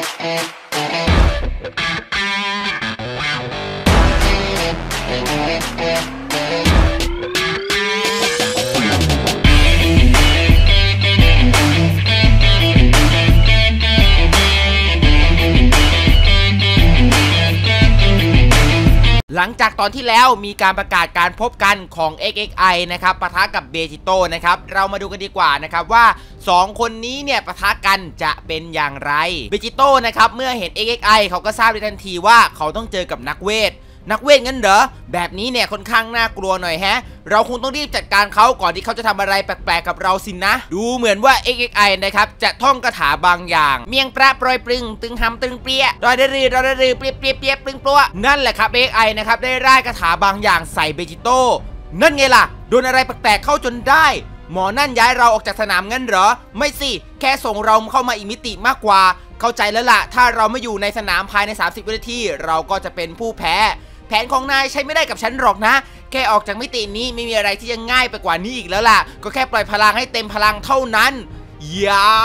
หลังจากตอนที่แล้วมีการประกาศการพบกันของ XXI นะครับปะทะกับเบจิโต้นะครับเรามาดูกันดีกว่านะครับว่า2คนนี้เนี่ยปะทะกันจะเป็นอย่างไรเบจิโต้นะครับเมื่อเห็น XXI เขาก็ทราบในทันทีว่าเขาต้องเจอกับนักเวทงั้นเหรอแบบนี้เนี่ยค่อนข้างน่ากลัวหน่อยแฮะเราคงต้องรีบจัดการเขาก่อนที่เขาจะทำอะไรแปลกๆกับเราสินะดูเหมือนว่า XXI นะครับจะท่องคาถาบางอย่างเมียงประปรอยปรึงตึงหำตึงเปรี้ยรอยดื้อเปรี้ยปรึงปลัวนั่นแหละครับ XXI นะครับได้ร่ายคาถาบางอย่างใส่เบจิโต้นั่นไงล่ะโดนอะไรแปลกๆเข้าจนได้หมอนั่นย้ายเราออกจากสนามงั้นเหรอไม่สิแค่ส่งเราเข้ามาอีกมิติมากกว่าเข้าใจแล้วล่ะถ้าเราไม่อยู่ในสนามภายใน30 วินาทีเราก็จะเป็นผู้แพ้แผนของนายใช้ไม่ได้กับฉันหรอกนะแค่ออกจากมิตินี้ไม่มีอะไรที่จะง่ายไปกว่านี้อีกแล้วล่ะก็แค่ปล่อยพลังให้เต็มพลังเท่านั้นอย่า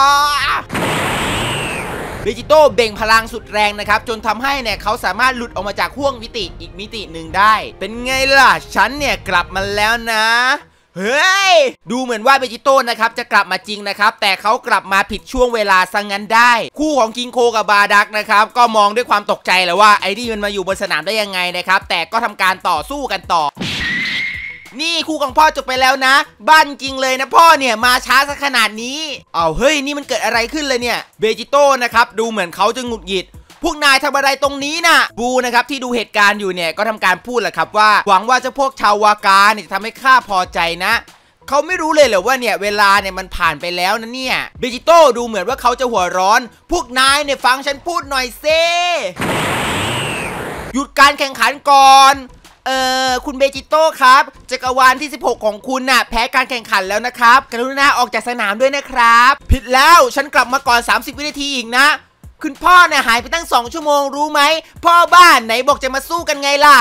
เบจิโต้เบ่งพลังสุดแรงนะครับจนทำให้เนี่ยเขาสามารถหลุดออกมาจากห้วงมิติอีกมิติหนึ่งได้เป็นไงล่ะฉันเนี่ยกลับมาแล้วนะเฮ้ยดูเหมือนว่าเบจิโต้นะครับจะกลับมาจริงนะครับแต่เขากลับมาผิดช่วงเวลาซะงั้นได้คู่ของคิงโคกับบาดักนะครับก็มองด้วยความตกใจแหละว่าไอ้นี่มันมาอยู่บนสนามได้ยังไงนะครับแต่ก็ทำการต่อสู้กันต่อนี่คู่ของพ่อจบไปแล้วนะบ้านจริงเลยนะพ่อเนี่ยมาช้าซะขนาดนี้เฮ้ยนี่มันเกิดอะไรขึ้นเลยเนี่ยเบจิโต้นะครับดูเหมือนเขาจะหงุดหงิดพวกนายทำอะไรตรงนี้น่ะบูนะครับที่ดูเหตุการณ์อยู่เนี่ยก็ทำการพูดแหละครับว่าหวังว่าเจ้าพวกชาววากาเนี่ยจะทำให้ข้าพอใจนะเขาไม่รู้เลยเหรอว่าเนี่ยเวลาเนี่ยมันผ่านไปแล้วนะเนี่ยเบจิโต้ดูเหมือนว่าเขาจะหัวร้อนพวกนายเนี่ยฟังฉันพูดหน่อยเซ่หยุดการแข่งขันก่อนคุณเบจิโต้ครับจักรวาลที่16ของคุณน่ะแพ้การแข่งขันแล้วนะครับกรุณาออกจากสนามด้วยนะครับผิดแล้วฉันกลับมาก่อน30 วินาทีอีกนะคุณพ่อเนี่ยหายไปตั้ง2 ชั่วโมงรู้ไหมพ่อบ้านไหนบอกจะมาสู้กันไงล่ะ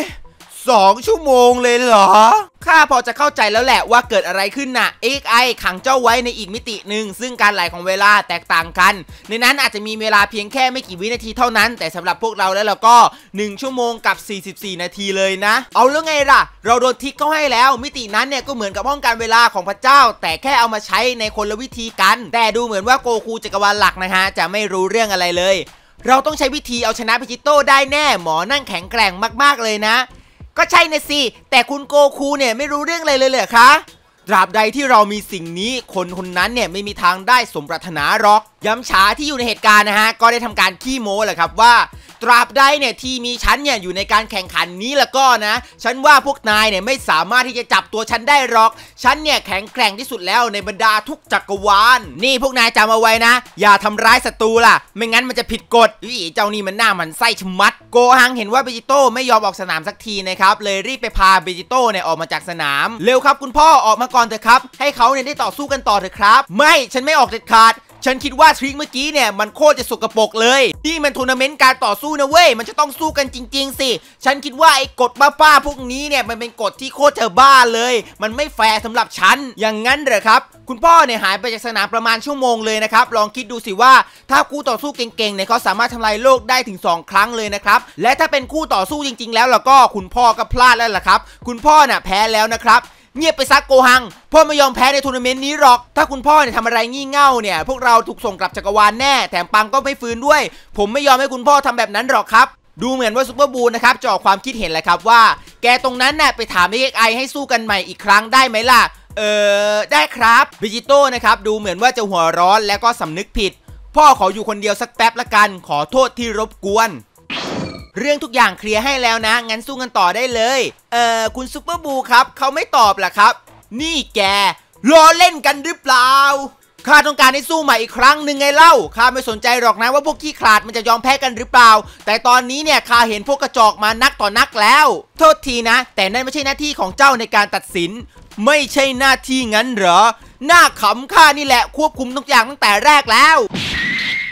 2 ชั่วโมงเลยเหรอข้าพอจะเข้าใจแล้วแหละว่าเกิดอะไรขึ้นน่ะ XI ขังเจ้าไว้ในอีกมิติหนึ่งซึ่งการไหลของเวลาแตกต่างกันในนั้นอาจจะมีเวลาเพียงแค่ไม่กี่วินาทีเท่านั้นแต่สำหรับพวกเราแล้วเราก็1 ชั่วโมงกับ44 นาทีเลยนะเอาแล้วไงล่ะเราโดนทิกเข้าให้แล้วมิตินั้นเนี่ยก็เหมือนกับห้องการเวลาของพระเจ้าแต่แค่เอามาใช้ในคนละวิธีกันแต่ดูเหมือนว่าโกคูจักรวาลหลักนะฮะจะไม่รู้เรื่องอะไรเลยเราต้องใช้วิธีเอาชนะเบจิโต้ได้แน่หมอนั่นแข็งแกร่งมากๆเลยนะก็ใช่นะสิแต่คุณโกคูเนี่ยไม่รู้เรื่องอะไรเลยเหรอคะตราบใดที่เรามีสิ่งนี้คนนั้นเนี่ยไม่มีทางได้สมปรารถนาหรอกย้ำช้าที่อยู่ในเหตุการณ์นะฮะก็ได้ทำการขี้โม้แหละครับว่าตราบใดเนี่ยที่มีฉันเนี่ยอยู่ในการแข่งขันนี้แล้วก็นะฉันว่าพวกนายเนี่ยไม่สามารถที่จะจับตัวฉันได้หรอกฉันเนี่ยแข็งแกร่งที่สุดแล้วในบรรดาทุกจักรวาลนี่พวกนายจำเอาไว้นะอย่าทำร้ายศัตรูล่ะไม่งั้นมันจะผิดกฎเจ้านี่มันหน้ามันไส้ชะมัดโกฮังเห็นว่าเบจิโต้ไม่ยอมออกสนามสักทีนะครับเลยรีบไปพาเบจิโต้เนี่ยออกมาจากสนามเร็วครับคุณพ่อออกมาก่อนเถอะครับให้เขาเนี่ยได้ต่อสู้กันต่อเถอะครับไม่ฉันไม่ออกเด็ดขาดฉันคิดว่าทริคเมื่อกี้เนี่ยมันโคตรจะสกปรกเลยนี่มันทัวร์นาเมนต์การต่อสู้นะเว้ยมันจะต้องสู้กันจริงๆสิฉันคิดว่าไอ้กฎบ้าๆพวกนี้เนี่ยมันเป็นกฎที่โคตรจะบ้าเลยมันไม่แฟร์สำหรับฉันอย่างนั้นเหรอครับคุณพ่อเนี่ยหายไปจากสนามประมาณชั่วโมงเลยนะครับลองคิดดูสิว่าถ้าคู่ต่อสู้เก่งๆเนี่ยเขาสามารถทำลายโลกได้ถึง2 ครั้งเลยนะครับและถ้าเป็นคู่ต่อสู้จริงๆแล้วก็คุณพ่อก็พลาดแล้วล่ะครับคุณพ่อน่ะแพ้แล้วนะครับเงียบไปซักโกฮังพ่อไม่ยอมแพ้ในทัวร์นาเมนต์นี้หรอกถ้าคุณพ่อเนี่ยทำอะไรงี่เง่าเนี่ยพวกเราถูกส่งกลับจักรวาลแน่แถมปังก็ไม่ฟื้นด้วยผมไม่ยอมให้คุณพ่อทำแบบนั้นหรอกครับดูเหมือนว่าซุปเปอร์บูลนะครับจะออกความคิดเห็นแหละครับว่าแกตรงนั้นน่ะไปถาม XI ให้สู้กันใหม่อีกครั้งได้ไหมล่ะได้ครับเบจิโต้นะครับดูเหมือนว่าจะหัวร้อนแล้วก็สำนึกผิดพ่อขออยู่คนเดียวสักแป๊บละกันขอโทษที่รบกวนเรื่องทุกอย่างเคลียร์ให้แล้วนะงั้นสู้กันต่อได้เลยคุณซุปเปอร์บูครับเขาไม่ตอบล่ะครับนี่แกล้อเล่นกันหรือเปล่าข้าต้องการให้สู้ใหม่อีกครั้งหนึ่งไงเล่าข้าไม่สนใจหรอกนะว่าพวกขี้ขลาดมันจะยอมแพ้กันหรือเปล่าแต่ตอนนี้เนี่ยข้าเห็นพวกกระจอกมานักต่อนักแล้วโทษทีนะแต่นั่นไม่ใช่หน้าที่ของเจ้าในการตัดสินไม่ใช่หน้าที่งั้นเหรอหน้าขำข้านี่แหละควบคุมทุกอย่างตั้งแต่แรกแล้ว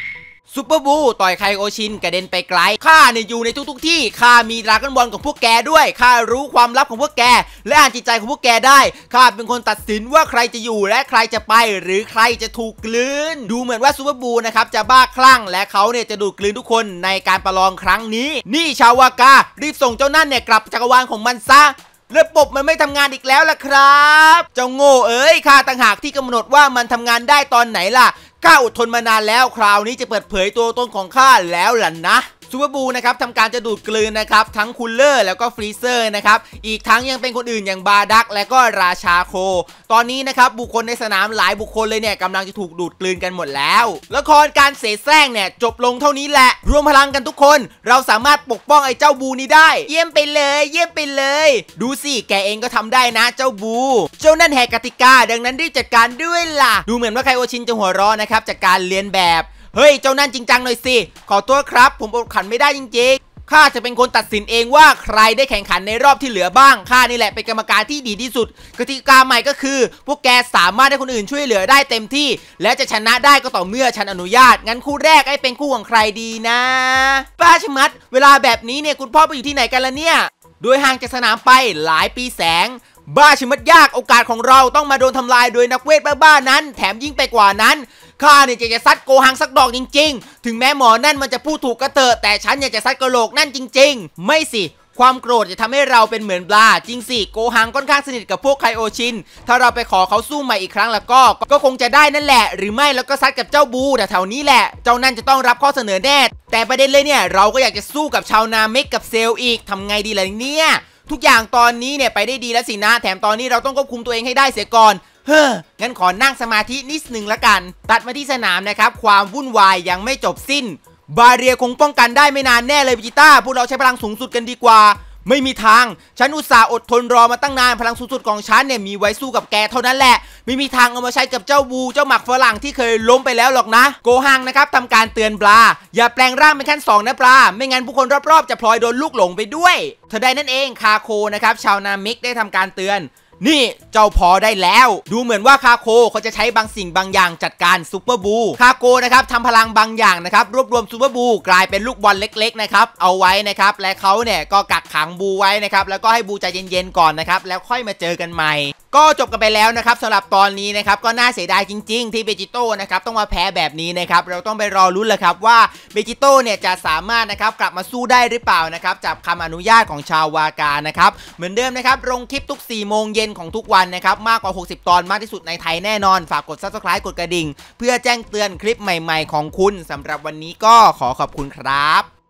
ซูเปอร์บูต่อยไคโอชินกระเด็นไปไกลข้าเนี่ยอยู่ในทุกที่ข้ามีดราก้อนบอลของพวกแกด้วยข้ารู้ความลับของพวกแกและอ่านจิตใจของพวกแกได้ข้าเป็นคนตัดสินว่าใครจะอยู่และใครจะไปหรือใครจะถูกกลืนดูเหมือนว่าซูเปอร์บูนะครับจะบ้าคลั่งและเขาเนี่ยจะดูดกลืนทุกคนในการประลองครั้งนี้นี่ชาววาการีบส่งเจ้านั่นเนี่ยกลับจักรวาลของมันซะระบบมันไม่ทำงานอีกแล้วล่ะครับเจ้าโง่เอ้ยข้าต่างหากที่กำหนดว่ามันทำงานได้ตอนไหนล่ะข้าอดทนมานานแล้วคราวนี้จะเปิดเผยตัวตนของข้าแล้วล่ะนะซูเปอร์บูนะครับทำการจะดูดกลืนนะครับทั้งคูลเลอร์แล้วก็ฟรีเซอร์นะครับอีกทั้งยังเป็นคนอื่นอย่างบาดักและก็ราชาโคตอนนี้นะครับบุคคลในสนามหลายบุคคลเลยเนี่ยกำลังจะถูกดูดกลืนกันหมดแล้วละครการเสแสร้งเนี่ยจบลงเท่านี้แหละรวมพลังกันทุกคนเราสามารถปกป้องไอ้เจ้าบูนี้ได้เยี่ยมไปเลยเยี่ยมไปเลยดูสิแกเองก็ทำได้นะเจ้าบูเจ้านั่นแหกกติกาดังนั้นรีบจัดการด้วยล่ะดูเหมือนว่าไคโอชินจะหัวเราะนะครับจากการเลียนแบบเฮ้ยเจ้านั่นจริงจังหน่อยสิขอโทษครับผมอดขันไม่ได้จริงๆข้าจะเป็นคนตัดสินเองว่าใครได้แข่งขันในรอบที่เหลือบ้างข้านี่แหละเป็นกรรมการที่ดีที่สุดกติกาใหม่ก็คือพวกแกสามารถให้คนอื่นช่วยเหลือได้เต็มที่และจะชนะได้ก็ต่อเมื่อฉันอนุญาตงั้นคู่แรกให้เป็นคู่ของใครดีนะป้าชมัดเวลาแบบนี้เนี่ยคุณพ่อไปอยู่ที่ไหนกันล่ะเนี่ยโดยห่างจากสนามไปหลายปีแสงบ้าชมัดยากโอกาสของเราต้องมาโดนทำลายโดยนักเวทบ้าๆนั้นแถมยิ่งไปกว่านั้นข้าเนี่ยจะซัดโกหังสักดอกจริงๆถึงแม้หมอนั่นมันจะพูดถูกก็เถอะแต่ฉันอยากจะซัดกระโหลกนั่นจริงๆไม่สิความโกรธจะทำให้เราเป็นเหมือนปลาจริงสิโกหังค่อนข้างสนิทกับพวกไคโอชินถ้าเราไปขอเขาสู้ใหม่อีกครั้งแล้วก็คงจะได้นั่นแหละหรือไม่แล้วก็ซัดกับเจ้าบูแต่แถวนี้แหละเจ้านั่นจะต้องรับข้อเสนอแน่แต่ประเด็นเลยเนี่ยเราก็อยากจะสู้กับชาวนาเมกกับเซลอีกทำไงดีล่ะเนี่ยทุกอย่างตอนนี้เนี่ยไปได้ดีแล้วสินะแถมตอนนี้เราต้องควบคุมตัวเองให้ได้เสียก่อนงั้นขอนั่งสมาธินิดนึงละกันตัดมาที่สนามนะครับความวุ่นวายยังไม่จบสิ้นบาเรียคงป้องกันได้ไม่นานแน่เลยวิจิต้าพวกเราใช้พลังสูงสุดกันดีกว่าไม่มีทางฉันอุตส่าห์อดทนรอมาตั้งนานพลังสูงสุดของฉันเนี่ยมีไว้สู้กับแกเท่านั้นแหละไม่มีทางเอามาใช้กับเจ้าบูเจ้าหมักฝรั่งที่เคยล้มไปแล้วหรอกนะโกหังนะครับทำการเตือนปลาอย่าแปลงร่างเป็นขั้น2นะปลาไม่งั้นผู้คนรอบๆจะพลอยโดนลูกหลงไปด้วยเธอได้นั่นเองคาโคนะครับชาวนามิกได้ทำการเตือนนี่เจ้าพอได้แล้วดูเหมือนว่าคาโคเขาจะใช้บางสิ่งบางอย่างจัดการซูเปอร์บูคาโคนะครับทำพลังบางอย่างนะครับรวบรวมซูเปอร์บูกลายเป็นลูกบอลเล็กๆนะครับเอาไว้นะครับและเขาเนี่ยก็กักขังบูไว้นะครับแล้วก็ให้บูใจเย็นๆก่อนนะครับแล้วค่อยมาเจอกันใหม่ก็จบกันไปแล้วนะครับสำหรับตอนนี้นะครับก็น่าเสียดายจริงๆที่เบจิโต้นะครับต้องมาแพ้แบบนี้นะครับเราต้องไปรอลุ้นเลยครับว่าเบจิโต้เนี่ยจะสามารถนะครับกลับมาสู้ได้หรือเปล่านะครับจากคำอนุญาตของชาววากานะครับเหมือนเดิมนะครับลงคลิปทุก4 โมงเย็นของทุกวันนะครับมากกว่า60 ตอนมากที่สุดในไทยแน่นอนฝากกด Subscribe กดกระดิ่งเพื่อแจ้งเตือนคลิปใหม่ๆของคุณสำหรับวันนี้ก็ขอขอบคุณครับ